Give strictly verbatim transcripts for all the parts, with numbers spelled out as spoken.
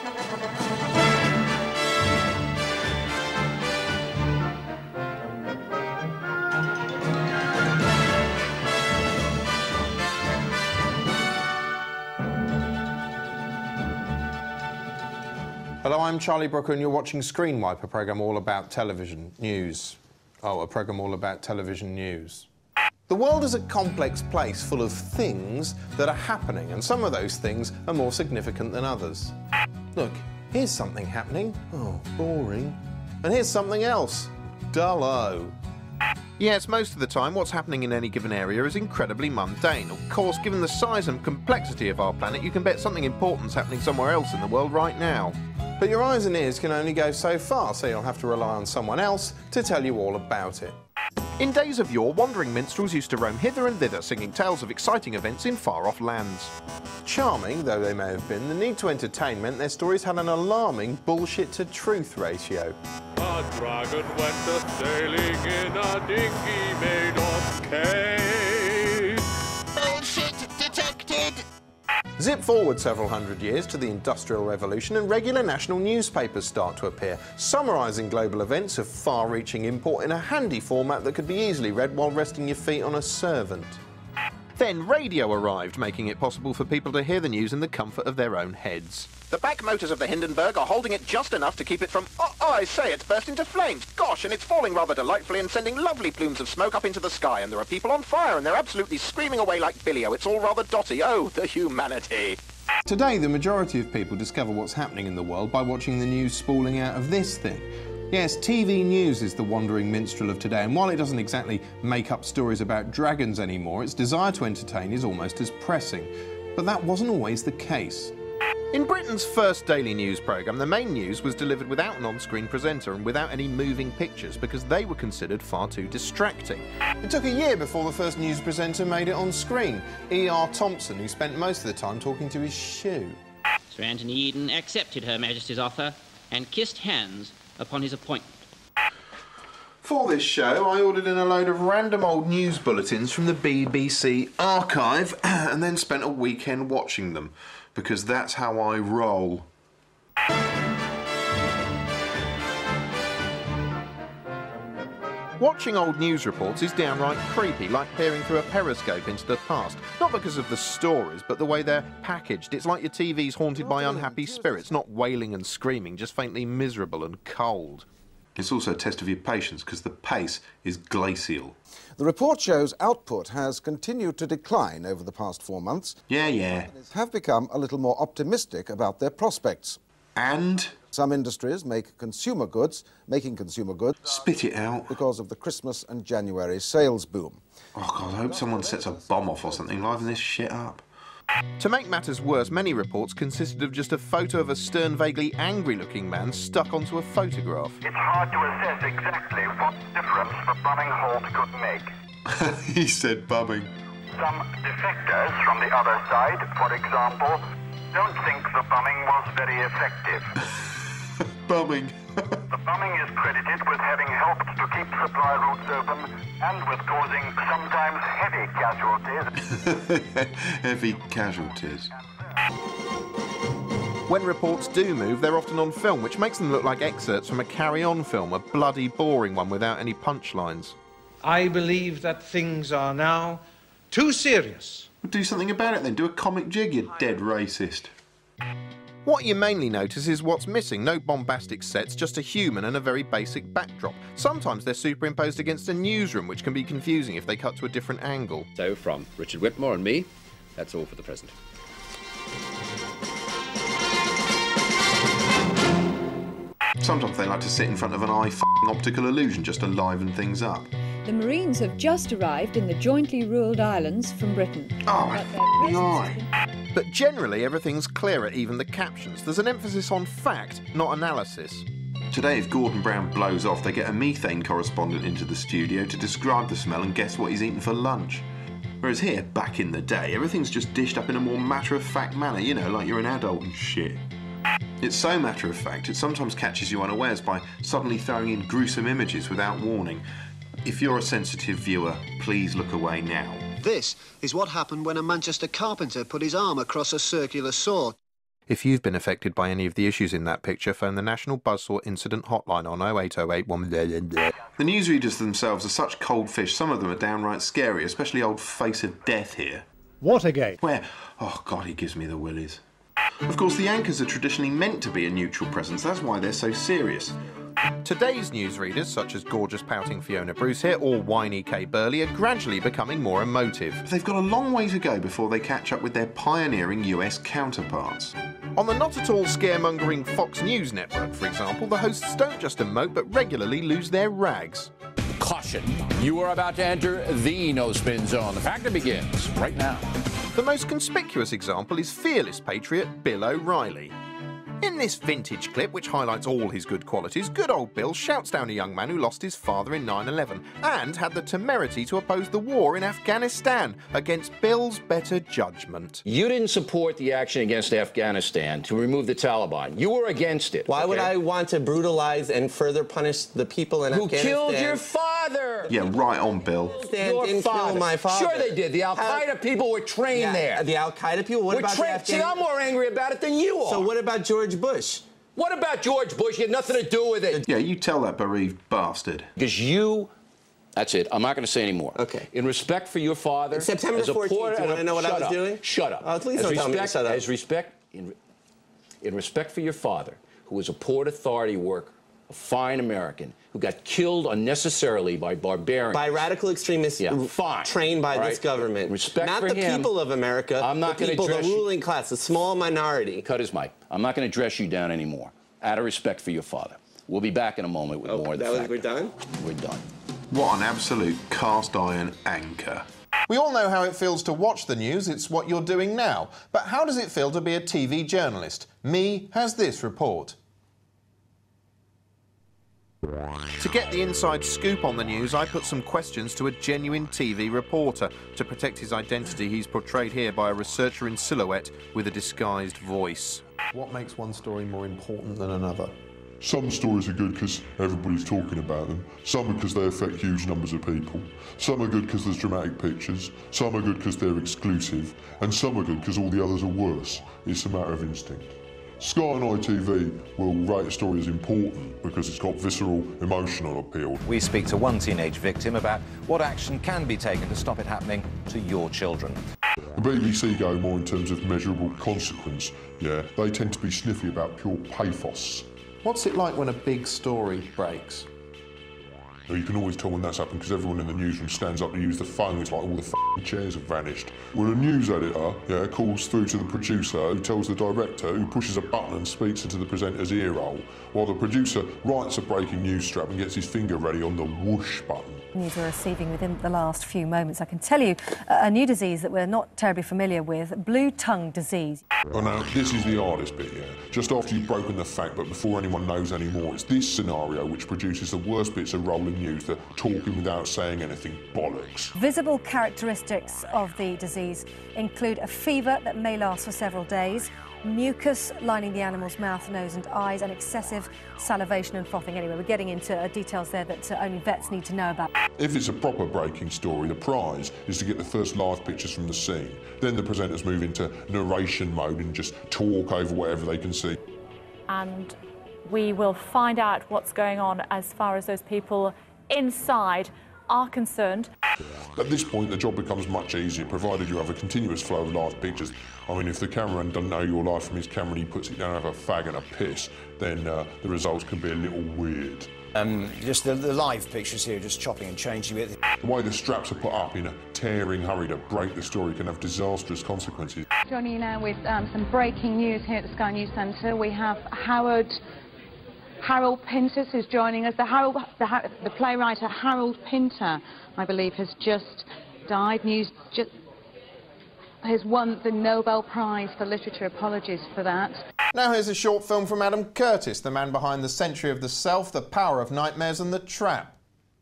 Hello, I'm Charlie Brooker and you're watching Screen Wipe, a programme all about television news. Oh, a programme all about television news. The world is a complex place full of things that are happening, and some of those things are more significant than others. Look, here's something happening. Oh, boring. And here's something else. Dullo. Yes, most of the time what's happening in any given area is incredibly mundane. Of course, given the size and complexity of our planet, you can bet something important's happening somewhere else in the world right now. But your eyes and ears can only go so far, so you'll have to rely on someone else to tell you all about it. In days of yore, wandering minstrels used to roam hither and thither, singing tales of exciting events in far-off lands. Charming though they may have been, the need to entertain meant their stories had an alarming bullshit-to-truth ratio. A dragon went a-sailing in a dinghy made of cane. Bullshit detected! Zip forward several hundred years to the Industrial Revolution and regular national newspapers start to appear, summarising global events of far-reaching import in a handy format that could be easily read while resting your feet on a servant. Then radio arrived, making it possible for people to hear the news in the comfort of their own heads. The back motors of the Hindenburg are holding it just enough to keep it from... Oh, oh, I say, it's burst into flames. Gosh, and it's falling rather delightfully and sending lovely plumes of smoke up into the sky. And there are people on fire, and they're absolutely screaming away like Billy-O. It's all rather dotty. Oh, the humanity. Today, the majority of people discover what's happening in the world by watching the news spooling out of this thing. Yes, T V news is the wandering minstrel of today, and while it doesn't exactly make up stories about dragons anymore, its desire to entertain is almost as pressing. But that wasn't always the case. In Britain's first daily news programme, the main news was delivered without an on-screen presenter and without any moving pictures because they were considered far too distracting. It took a year before the first news presenter made it on screen, E R Thompson, who spent most of the time talking to his shoe. Sir Anthony Eden accepted Her Majesty's offer and kissed hands upon his appointment. For this show, I ordered in a load of random old news bulletins from the B B C archive and then spent a weekend watching them, because that's how I roll. Watching old news reports is downright creepy, like peering through a periscope into the past. Not because of the stories, but the way they're packaged. It's like your T V's haunted by unhappy spirits, not wailing and screaming, just faintly miserable and cold. It's also a test of your patience, because the pace is glacial. The report shows output has continued to decline over the past four months. Yeah, yeah. Have become a little more optimistic about their prospects. And? Some industries make consumer goods, making consumer goods... Spit it out. ...because of the Christmas and January sales boom. Oh, God, I hope someone sets a bomb off or something, liven this shit up. To make matters worse, many reports consisted of just a photo of a stern, vaguely angry-looking man stuck onto a photograph. It's hard to assess exactly what difference the bumming halt could make. He said bumming. Some defectors from the other side, for example, don't think the bumming was very effective. Bumming. The bumming is credited with having helped to keep supply routes open and with causing sometimes heavy casualties. Heavy casualties. When reports do move, they're often on film, which makes them look like excerpts from a carry-on film, a bloody boring one without any punchlines. I believe that things are now too serious. Well, do something about it then. Do a comic jig, you dead racist. What you mainly notice is what's missing. No bombastic sets, just a human and a very basic backdrop. Sometimes they're superimposed against a newsroom, which can be confusing if they cut to a different angle. So, from Richard Whitmore and me, that's all for the present. Sometimes they like to sit in front of an eye-f***ing optical illusion just to liven things up. The Marines have just arrived in the jointly ruled islands from Britain. Oh, my f***ing eye. But generally, everything's clearer, even the captions. There's an emphasis on fact, not analysis. Today, if Gordon Brown blows off, they get a methane correspondent into the studio to describe the smell and guess what he's eaten for lunch. Whereas here, back in the day, everything's just dished up in a more matter-of-fact manner, you know, like you're an adult and shit. It's so matter-of-fact, it sometimes catches you unawares by suddenly throwing in gruesome images without warning. If you're a sensitive viewer, please look away now. This is what happened when a Manchester carpenter put his arm across a circular saw. If you've been affected by any of the issues in that picture, phone the National Buzzsaw Incident Hotline on oh eight oh eight one. The newsreaders themselves are such cold fish. Some of them are downright scary, especially old Face of Death here. Watergate. Where? Oh, God, he gives me the willies. Of course, the anchors are traditionally meant to be a neutral presence. That's why they're so serious. Today's newsreaders, such as gorgeous pouting Fiona Bruce here or whiny Kay Burley, are gradually becoming more emotive. They've got a long way to go before they catch up with their pioneering U S counterparts. On the not-at-all scaremongering Fox News network, for example, the hosts don't just emote but regularly lose their rags. Caution, you are about to enter the no-spin zone. The factor begins right now. The most conspicuous example is fearless patriot Bill O'Reilly. In this vintage clip, which highlights all his good qualities, good old Bill shouts down a young man who lost his father in nine eleven and had the temerity to oppose the war in Afghanistan against Bill's better judgment. You didn't support the action against Afghanistan to remove the Taliban. You were against it. Why okay? would I want to brutalize and further punish the people in Who Afghanistan? Who killed your father? Yeah, right on, Bill. Your didn't father. kill my father. Sure they did. The Al-Qaeda people were trained yeah, there. The Al-Qaeda people? What we're about trained. the Afghan... See, I'm more angry about it than you are. So what about George Bush? What about George Bush? You had nothing to do with it. Yeah, you tell that bereaved bastard. Because you... That's it. I'm not going to say any more. Okay. In respect for your father... It's September fourteenth, porter, do you want to know what I was up. doing? Shut up. Oh, please as don't respect, tell me to shut up. As respect... In, in respect for your father, who was a Port Authority worker, a fine American, who got killed unnecessarily by barbarians. By radical extremists yeah, fine. trained by All this right. government. Respect not for the him. people of America, I'm not the people, address the you. ruling class, the small minority. Cut his mic. I'm not going to dress you down anymore, out of respect for your father. We'll be back in a moment with Oh, more of the that was, factor. we're done? We're done. What an absolute cast iron anchor. We all know how it feels to watch the news, it's what you're doing now. But how does it feel to be a T V journalist? Me has this report. To get the inside scoop on the news, I put some questions to a genuine T V reporter. To protect his identity, he's portrayed here by a researcher in silhouette with a disguised voice. What makes one story more important than another? Some stories are good because everybody's talking about them. Some are because they affect huge numbers of people. Some are good because there's dramatic pictures. Some are good because they're exclusive. And some are good because all the others are worse. It's a matter of instinct. Sky and I T V will rate a story as important because it's got visceral, emotional appeal. We speak to one teenage victim about what action can be taken to stop it happening to your children. The B B C go more in terms of measurable consequence. Yeah, they tend to be sniffy about pure pathos. What's it like when a big story breaks? Now, you can always tell when that's happened because everyone in the newsroom stands up to use the phone. It's like all the f***ing chairs have vanished. When a news editor yeah, calls through to the producer who tells the director, who pushes a button and speaks into the presenter's ear hole, while the producer writes a breaking news strap and gets his finger ready on the whoosh button. News we're receiving within the last few moments. I can tell you uh, a new disease that we're not terribly familiar with, blue tongue disease. Oh, now, this is the hardest bit, yeah. Just after you've broken the fact, but before anyone knows any more, it's this scenario which produces the worst bits of rolling news, the talking without saying anything bollocks. Visible characteristics of the disease include a fever that may last for several days, mucus lining the animal's mouth, nose and eyes, and excessive salivation and frothing. Anyway, we're getting into uh, details there that uh, only vets need to know about. If it's a proper breaking story, the prize is to get the first live pictures from the scene. Then the presenters move into narration mode and just talk over whatever they can see. And we will find out what's going on as far as those people inside are concerned. At this point, the job becomes much easier, provided you have a continuous flow of live pictures. I mean, if the cameraman doesn't know you're live from his camera and he puts it down over a fag and a piss, then uh, the results can be a little weird. Um, just the, the live pictures here, just chopping and changing it. The way the straps are put up in a tearing hurry to break the story can have disastrous consequences. Joining you now with um, some breaking news here at the Sky News Centre. We have Howard... Harold Pinter, who's joining us. The, Harold, the, the playwright Harold Pinter, I believe, has just died. News just has won the Nobel Prize for Literature. Apologies for that. Now here's a short film from Adam Curtis, the man behind The Century of the Self, The Power of Nightmares and The Trap.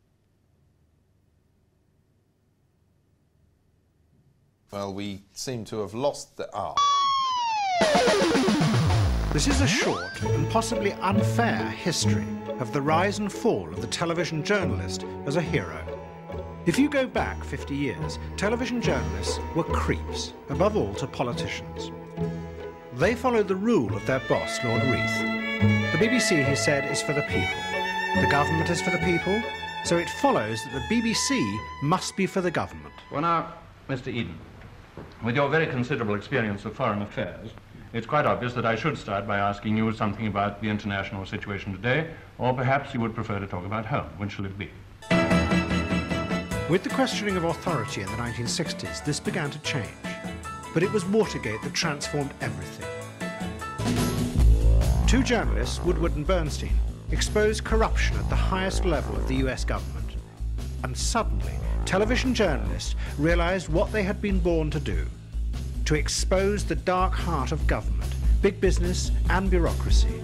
Well, we seem to have lost the... Ah. This is a short and possibly unfair history of the rise and fall of the television journalist as a hero. If you go back fifty years, television journalists were creeps, above all to politicians. They followed the rule of their boss, Lord Reith. The B B C, he said, is for the people. The government is for the people, so it follows that the B B C must be for the government. Well now, Mister Eden, with your very considerable experience of foreign affairs, it's quite obvious that I should start by asking you something about the international situation today, or perhaps you would prefer to talk about home. When shall it be? With the questioning of authority in the nineteen sixties, this began to change. But it was Watergate that transformed everything. Two journalists, Woodward and Bernstein, exposed corruption at the highest level of the U S government. And suddenly, television journalists realized what they had been born to do: to expose the dark heart of government, big business and bureaucracy.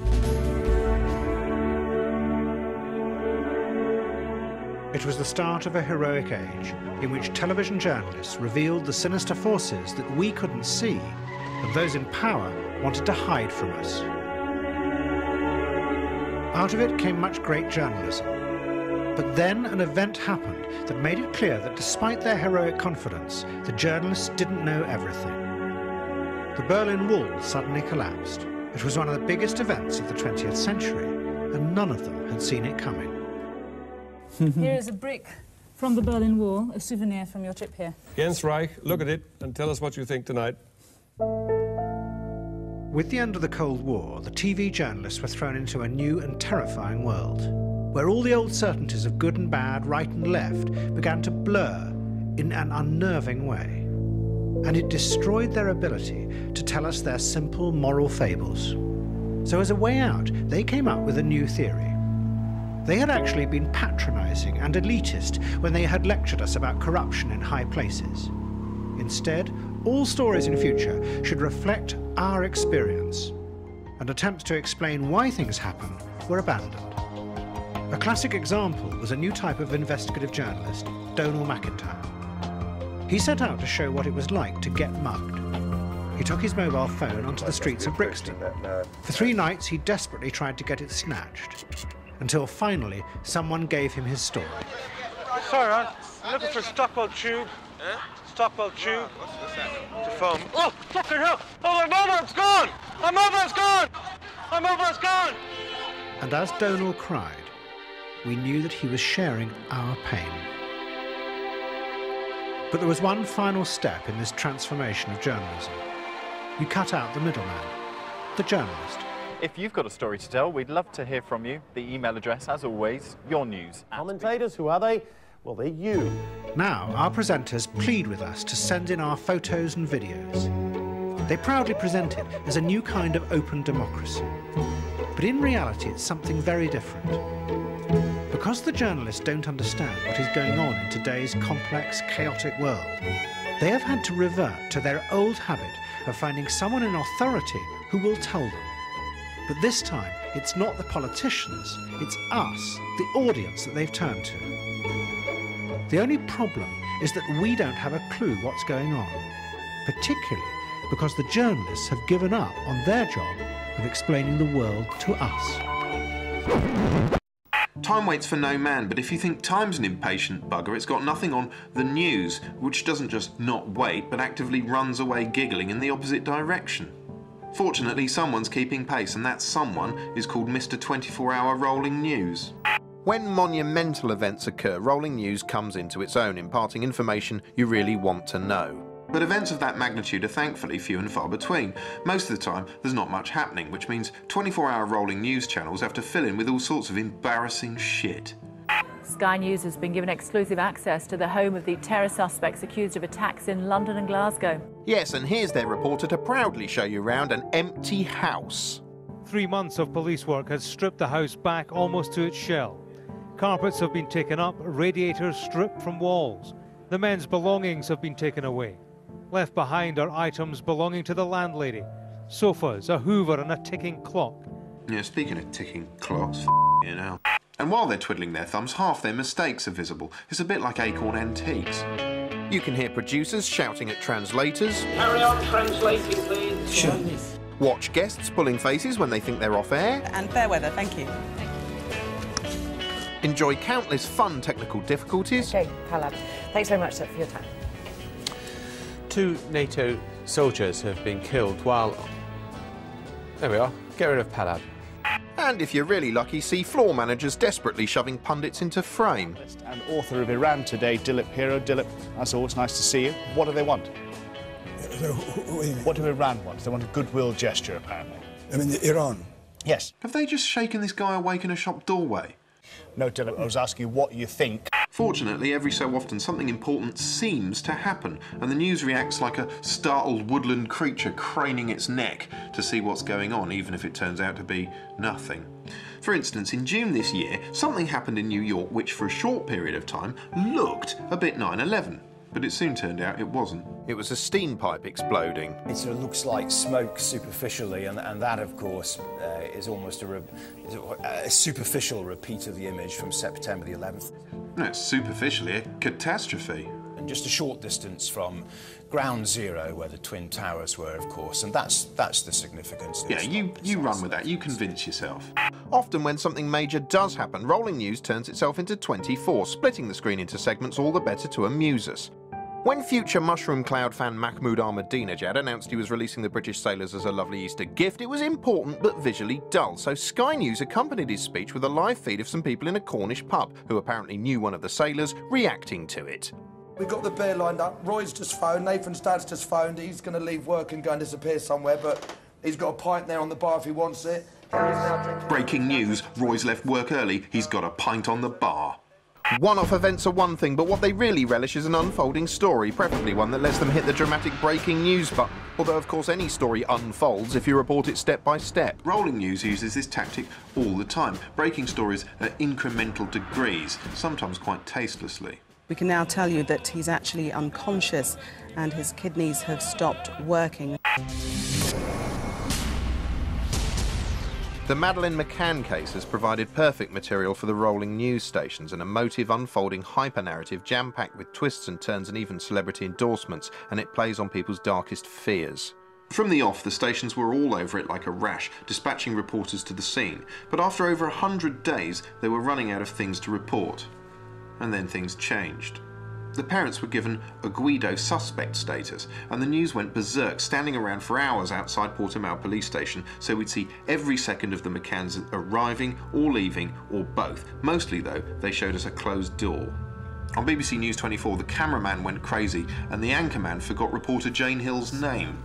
It was the start of a heroic age in which television journalists revealed the sinister forces that we couldn't see and those in power wanted to hide from us. Out of it came much great journalism. But then an event happened that made it clear that despite their heroic confidence, the journalists didn't know everything. The Berlin Wall suddenly collapsed. It was one of the biggest events of the twentieth century, and none of them had seen it coming. Here is a brick from the Berlin Wall, a souvenir from your trip here. Jens Reich, look at it and tell us what you think tonight. With the end of the Cold War, the T V journalists were thrown into a new and terrifying world, where all the old certainties of good and bad, right and left, began to blur in an unnerving way. And it destroyed their ability to tell us their simple moral fables. So as a way out, they came up with a new theory. They had actually been patronizing and elitist when they had lectured us about corruption in high places. Instead, all stories in future should reflect our experience, and attempts to explain why things happen were abandoned. A classic example was a new type of investigative journalist, Donal McIntyre. He set out to show what it was like to get mugged. He took his mobile phone onto the streets of Brixton. For three nights, he desperately tried to get it snatched, until finally someone gave him his story. Sorry, I'm looking for Stockwell Tube. Huh? Stockwell Tube. What's, what's that? To phone. Oh, fucking hell! Oh, my mobile's gone! My mobile's gone! My mobile's gone! And as Donal cried, we knew that he was sharing our pain. But there was one final step in this transformation of journalism. We cut out the middleman, the journalist. If you've got a story to tell, we'd love to hear from you. The email address, as always, yournews. Commentators, who are they? Well, they're you. Now, our presenters plead with us to send in our photos and videos. They proudly present it as a new kind of open democracy. But in reality, it's something very different. Because the journalists don't understand what is going on in today's complex, chaotic world, they have had to revert to their old habit of finding someone in authority who will tell them. But this time, it's not the politicians, it's us, the audience, that they've turned to. The only problem is that we don't have a clue what's going on, particularly because the journalists have given up on their job of explaining the world to us. Time waits for no man, but if you think time's an impatient bugger, it's got nothing on the news, which doesn't just not wait, but actively runs away giggling in the opposite direction. Fortunately, someone's keeping pace, and that someone is called Mister twenty-four hour Rolling News. When monumental events occur, Rolling News comes into its own, imparting information you really want to know. But events of that magnitude are thankfully few and far between. Most of the time, there's not much happening, which means twenty-four hour rolling news channels have to fill in with all sorts of embarrassing shit. Sky News has been given exclusive access to the home of the terror suspects accused of attacks in London and Glasgow. Yes, and here's their reporter to proudly show you around an empty house. Three months of police work has stripped the house back almost to its shell. Carpets have been taken up, radiators stripped from walls. The men's belongings have been taken away. Left behind are items belonging to the landlady. Sofas, a hoover and a ticking clock. Yeah, speaking of ticking clocks, f you know. And while they're twiddling their thumbs, half their mistakes are visible. It's a bit like Acorn Antiques. You can hear producers shouting at translators. Carry on translating, please. Sure. Watch guests pulling faces when they think they're off air. And fair weather, thank you. Enjoy countless fun technical difficulties. Okay, Calab, thanks very much, sir, for your time. Two NATO soldiers have been killed while There we are. Get rid of Palab. And if you're really lucky, see floor managers desperately shoving pundits into frame. And author of Iran Today, Dilip Hero. Dilip, as always, nice to see you. What do they want? What do Iran want? They want a goodwill gesture, apparently. I mean, the Iran? Yes. Have they just shaken this guy awake in a shop doorway? No, Dilip, I was asking you what you think. Fortunately, every so often something important seems to happen, and the news reacts like a startled woodland creature craning its neck to see what's going on, even if it turns out to be nothing. For instance, in June this year, something happened in New York which for a short period of time looked a bit nine eleven. But it soon turned out it wasn't. It was a steam pipe exploding. It sort of looks like smoke superficially, and, and that, of course, uh, is almost a, re is a, a superficial repeat of the image from September the eleventh. No, it's superficially a catastrophe. And just a short distance from Ground Zero, where the Twin Towers were, of course, and that's that's the significance. Yeah, you, you run with that, you convince yourself. Often when something major does happen, Rolling News turns itself into twenty-four, splitting the screen into segments all the better to amuse us. When future Mushroom Cloud fan Mahmoud Ahmadinejad announced he was releasing the British sailors as a lovely Easter gift, it was important but visually dull, so Sky News accompanied his speech with a live feed of some people in a Cornish pub, who apparently knew one of the sailors, reacting to it. We've got the beer lined up. Roy's just phoned, Nathan's dad's just phoned. He's going to leave work and go and disappear somewhere, but he's got a pint there on the bar if he wants it. Breaking news, Roy's left work early, he's got a pint on the bar. One-off events are one thing, but what they really relish is an unfolding story, preferably one that lets them hit the dramatic breaking news button. Although, of course, any story unfolds if you report it step by step. Rolling News uses this tactic all the time, breaking stories at incremental degrees, sometimes quite tastelessly. We can now tell you that he's actually unconscious and his kidneys have stopped working. The Madeleine McCann case has provided perfect material for the Rolling News stations, an emotive, unfolding hyper-narrative jam-packed with twists and turns and even celebrity endorsements, and it plays on people's darkest fears. From the off, the stations were all over it like a rash, dispatching reporters to the scene, but after over a hundred days, they were running out of things to report. And then things changed. The parents were given a Guido suspect status, and the news went berserk, standing around for hours outside Portimao police station, so we'd see every second of the McCanns arriving or leaving, or both. Mostly, though, they showed us a closed door. On B B C News twenty-four, the cameraman went crazy, and the anchorman forgot reporter Jane Hill's name.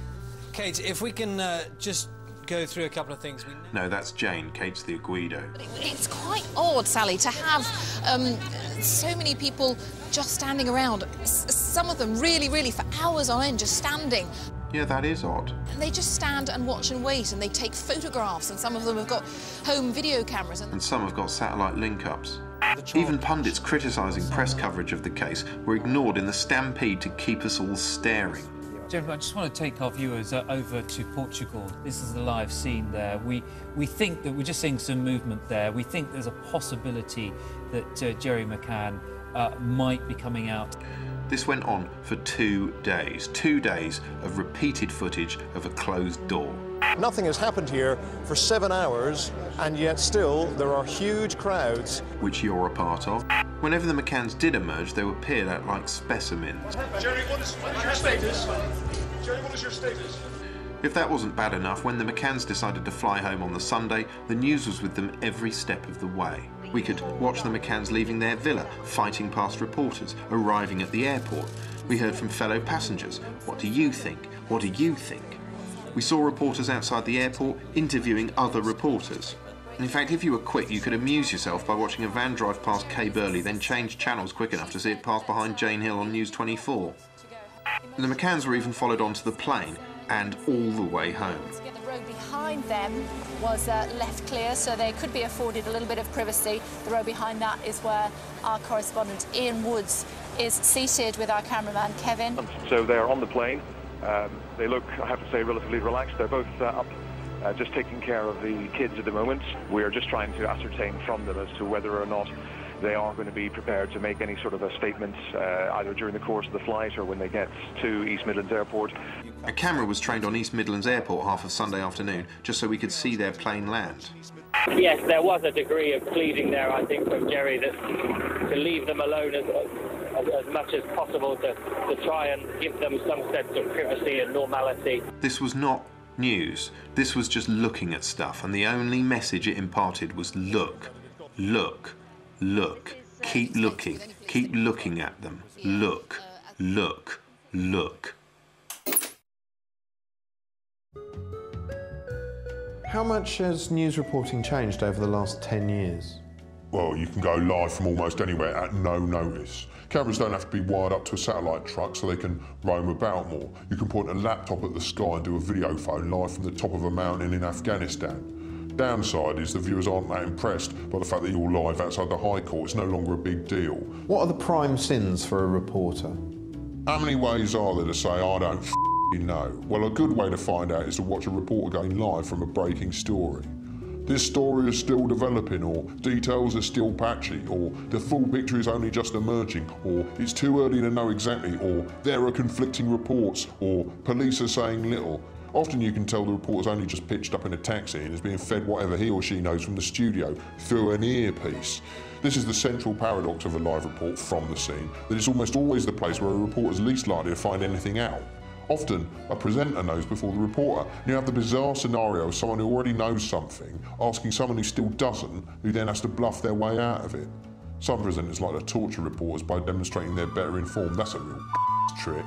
Kate, if we can uh, just go through a couple of things. We... No, that's Jane. Kate's the Guido. It's quite odd, Sally, to have um, so many people just standing around. S some of them really, really for hours on end, just standing. Yeah, that is odd. And they just stand and watch and wait, and they take photographs, and some of them have got home video cameras. And, and some have got satellite link-ups. Even pundits criticising press coverage of the case were ignored in the stampede to keep us all staring. Jeremy, I just want to take our viewers uh, over to Portugal. This is the live scene there. We, we think that we're just seeing some movement there. We think there's a possibility that uh, Gerry McCann uh, might be coming out. This went on for two days. Two days of repeated footage of a closed door. Nothing has happened here for seven hours, and yet still there are huge crowds. Which you're a part of. Whenever the McCanns did emerge, they were peered at like specimens. Gerry, what is, what is your status? Gerry, what is your status? If that wasn't bad enough, when the McCanns decided to fly home on the Sunday, the news was with them every step of the way. We could watch the McCanns leaving their villa, fighting past reporters, arriving at the airport. We heard from fellow passengers. What do you think? What do you think? We saw reporters outside the airport interviewing other reporters. In fact, if you were quick, you could amuse yourself by watching a van drive past Kay Burley, then change channels quick enough to see it pass behind Jane Hill on News twenty-four. The McCanns were even followed onto the plane, and all the way home. The road behind them was uh, left clear, so they could be afforded a little bit of privacy. The road behind that is where our correspondent Ian Woods is seated with our cameraman Kevin. So they're on the plane. Um, they look, I have to say, relatively relaxed. They're both uh, up, uh, just taking care of the kids at the moment. We're just trying to ascertain from them as to whether or not they are going to be prepared to make any sort of a statement uh, either during the course of the flight or when they get to East Midlands Airport. A camera was trained on East Midlands Airport half of Sunday afternoon, just so we could see their plane land. Yes, there was a degree of pleading there, I think, from Gerry, that to leave them alone as, as, as much as possible, to, to try and give them some sense of privacy and normality. This was not news. This was just looking at stuff, and the only message it imparted was look, look, look. Keep looking, keep looking at them. Look, look, look. How much has news reporting changed over the last ten years? Well, you can go live from almost anywhere at no notice. Cameras don't have to be wired up to a satellite truck so they can roam about more. You can point a laptop at the sky and do a video phone live from the top of a mountain in Afghanistan. Downside is the viewers aren't that impressed by the fact that you're live outside the High Court. It's no longer a big deal. What are the prime sins for a reporter? How many ways are there to say, I don't f***ing know? Well, a good way to find out is to watch a reporter going live from a breaking story. This story is still developing, or details are still patchy, or the full picture is only just emerging, or it's too early to know exactly, or there are conflicting reports, or police are saying little. Often you can tell the reporter's only just pitched up in a taxi and is being fed whatever he or she knows from the studio through an earpiece. This is the central paradox of a live report from the scene, that it's almost always the place where a reporter's least likely to find anything out. Often, a presenter knows before the reporter, and you have the bizarre scenario of someone who already knows something asking someone who still doesn't, who then has to bluff their way out of it. Some presenters like to torture reporters by demonstrating they're better informed. That's a real trick.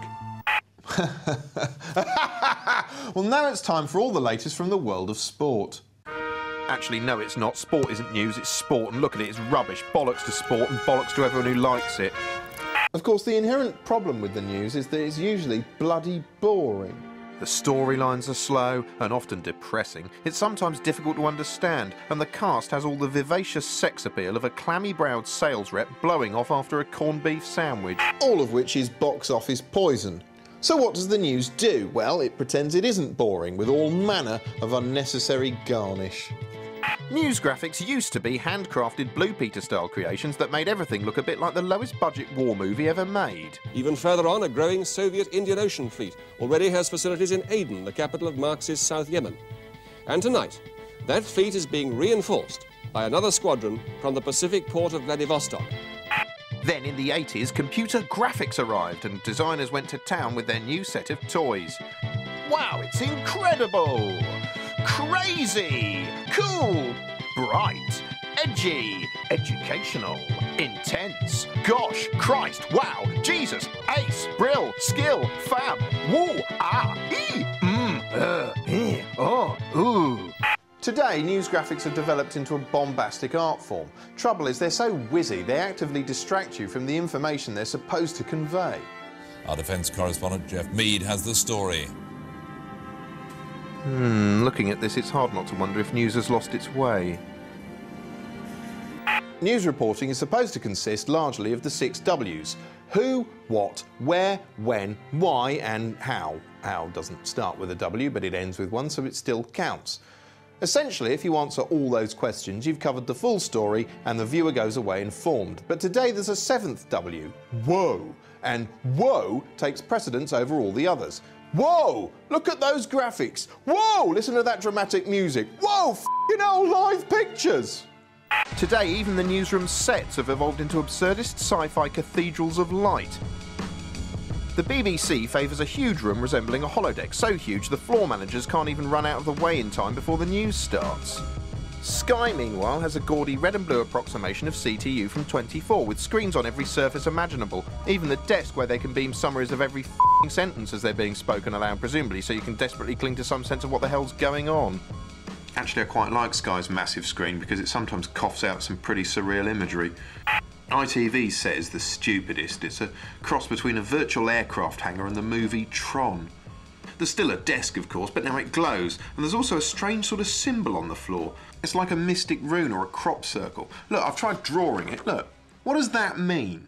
Well, now it's time for all the latest from the world of sport. Actually, no, it's not. Sport isn't news, it's sport, and look at it, it's rubbish. Bollocks to sport and bollocks to everyone who likes it. Of course, the inherent problem with the news is that it's usually bloody boring. The storylines are slow and often depressing. It's sometimes difficult to understand, and the cast has all the vivacious sex appeal of a clammy-browed sales rep blowing off after a corned beef sandwich. All of which is box office poison. So what does the news do? Well, it pretends it isn't boring with all manner of unnecessary garnish. News graphics used to be handcrafted Blue Peter-style creations that made everything look a bit like the lowest-budget war movie ever made. Even further on, a growing Soviet Indian Ocean fleet already has facilities in Aden, the capital of Marxist South Yemen. And tonight, that fleet is being reinforced by another squadron from the Pacific port of Vladivostok. Then in the eighties, computer graphics arrived and designers went to town with their new set of toys. Wow, it's incredible! Crazy! Cool! Bright! Edgy! Educational! Intense! Gosh! Christ! Wow! Jesus! Ace! Brill! Skill! Fab! Woo! Ah! Ee! Mmm! Uh! Eh! Oh! Ooh! Today, news graphics have developed into a bombastic art form. Trouble is, they're so whizzy, they actively distract you from the information they're supposed to convey. Our defence correspondent, Jeff Mead, has the story. Hmm, looking at this, it's hard not to wonder if news has lost its way. News reporting is supposed to consist largely of the six W's. Who, what, where, when, why, and how. How doesn't start with a W, but it ends with one, so it still counts. Essentially, if you answer all those questions, you've covered the full story and the viewer goes away informed. But today there's a seventh W, whoa, and whoa takes precedence over all the others. Whoa, look at those graphics. Whoa, listen to that dramatic music. Whoa, f***ing hell, live pictures. Today, even the newsroom sets have evolved into absurdist sci-fi cathedrals of light. The B B C favours a huge room resembling a holodeck, so huge the floor managers can't even run out of the way in time before the news starts. Sky, meanwhile, has a gaudy red and blue approximation of C T U from twenty-four, with screens on every surface imaginable, even the desk where they can beam summaries of every f***ing sentence as they're being spoken aloud, presumably so you can desperately cling to some sense of what the hell's going on. Actually, I quite like Sky's massive screen because it sometimes coughs out some pretty surreal imagery. I T V says the stupidest. It's a cross between a virtual aircraft hangar and the movie Tron. There's still a desk, of course, but now it glows, and there's also a strange sort of symbol on the floor. It's like a mystic rune or a crop circle. Look, I've tried drawing it. Look, what does that mean?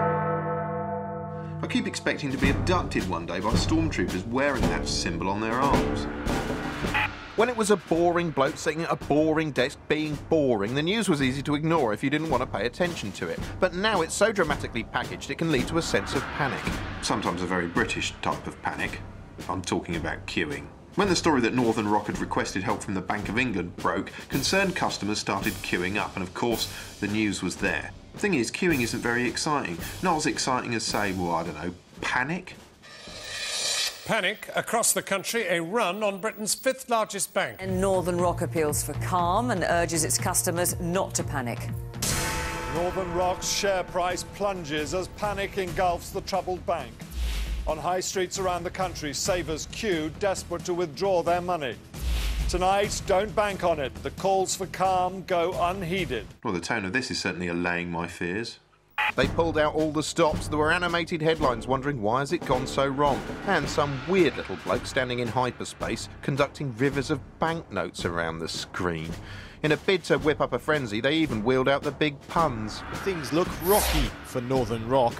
I keep expecting to be abducted one day by stormtroopers wearing that symbol on their arms. When it was a boring bloke sitting at a boring desk being boring, the news was easy to ignore if you didn't want to pay attention to it. But now it's so dramatically packaged it can lead to a sense of panic. Sometimes a very British type of panic. I'm talking about queuing. When the story that Northern Rock had requested help from the Bank of England broke, concerned customers started queuing up, and of course the news was there. The thing is, queuing isn't very exciting. Not as exciting as, say, well, I don't know, panic? Panic across the country, a run on Britain's fifth largest bank. And Northern Rock appeals for calm and urges its customers not to panic. Northern Rock's share price plunges as panic engulfs the troubled bank. On high streets around the country, savers queue, desperate to withdraw their money. Tonight, don't bank on it. The calls for calm go unheeded. Well, the tone of this is certainly allaying my fears. They pulled out all the stops. There were animated headlines wondering why has it gone so wrong, and some weird little bloke standing in hyperspace conducting rivers of banknotes around the screen. In a bid to whip up a frenzy, they even wheeled out the big puns. Things look rocky for Northern Rock.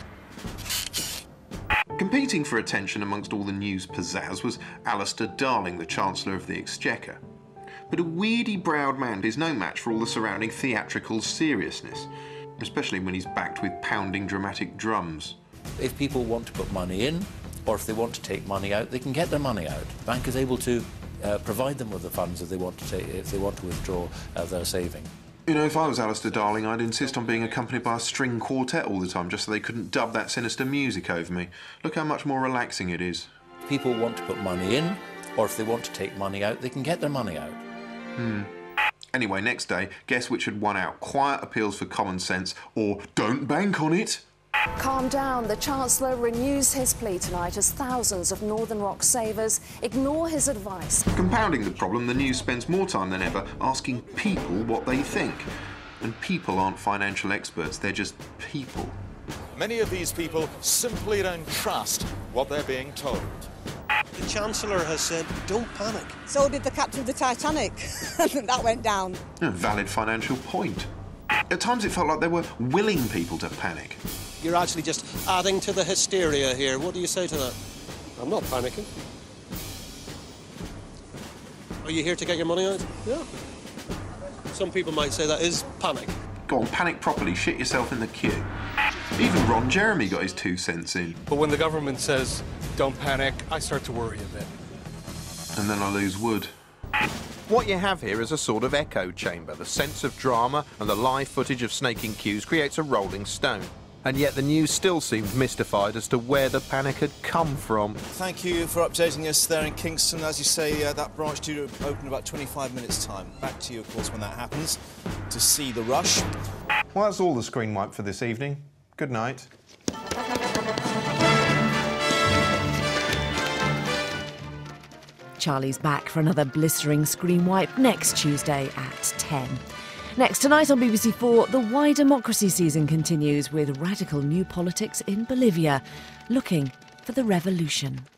Competing for attention amongst all the news pizzazz was Alistair Darling, the Chancellor of the Exchequer. But a weedy-browed man is no match for all the surrounding theatrical seriousness, especially when he's backed with pounding dramatic drums. If people want to put money in, or if they want to take money out, they can get their money out. The bank is able to uh, provide them with the funds if they want to take, if they want to withdraw uh, their saving. You know, if I was Alistair Darling, I'd insist on being accompanied by a string quartet all the time, just so they couldn't dub that sinister music over me. Look how much more relaxing it is. If people want to put money in, or if they want to take money out, they can get their money out. Hmm. Anyway, next day, guess which had won out? Quiet appeals for common sense, or don't bank on it? Calm down. The Chancellor renews his plea tonight as thousands of Northern Rock savers ignore his advice. Compounding the problem, the news spends more time than ever asking people what they think. And people aren't financial experts, they're just people. Many of these people simply don't trust what they're being told. The Chancellor has said, don't panic. So did the captain of the Titanic. That went down. A valid financial point. At times it felt like they were willing people to panic. You're actually just adding to the hysteria here. What do you say to that? I'm not panicking. Are you here to get your money out? Yeah. Some people might say that is panic. Go on, panic properly, shit yourself in the queue. Even Ron Jeremy got his two cents in. But when the government says, don't panic, I start to worry a bit. And then I lose wood. What you have here is a sort of echo chamber. The sense of drama and the live footage of snaking queues creates a rolling stone. And yet the news still seemed mystified as to where the panic had come from. Thank you for updating us there in Kingston. As you say, uh, that branch due to open in about twenty-five minutes' time. Back to you, of course, when that happens, to see the rush. Well, that's all the Screen Wipe for this evening. Good night. Charlie's back for another blistering Screen Wipe next Tuesday at ten. Next tonight on B B C four, the Why Democracy season continues with radical new politics in Bolivia, looking for the revolution.